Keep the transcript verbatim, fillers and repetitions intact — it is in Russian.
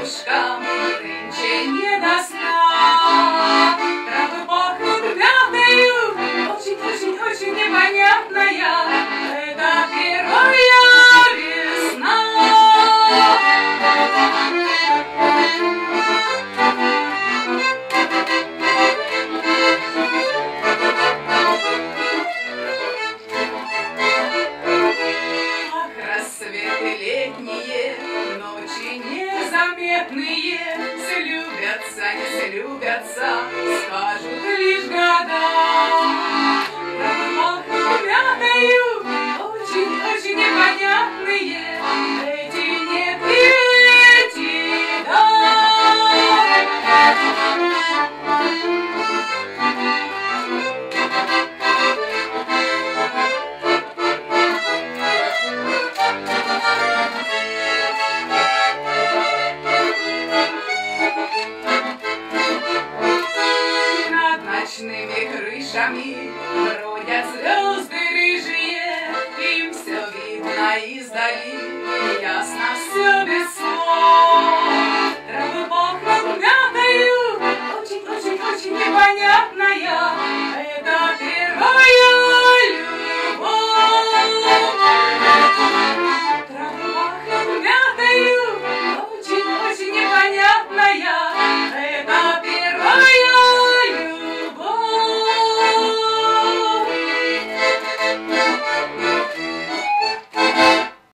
девушкам нынче не до сна. Травы пахнут мятою, очень-очень-очень непонятная. Это первая весна. Ах, рассветы летние, ночи незаметные, слюбятся, не слюбятся, скажут лишь года. Травы пахнут мятою, очень-очень непонятные, эти нет и эти да. Над ночными крышами бродят звезды рыжие, им все видно издали, ясно все без слов. Травы пахнут мятою, очень-очень-очень непонятная.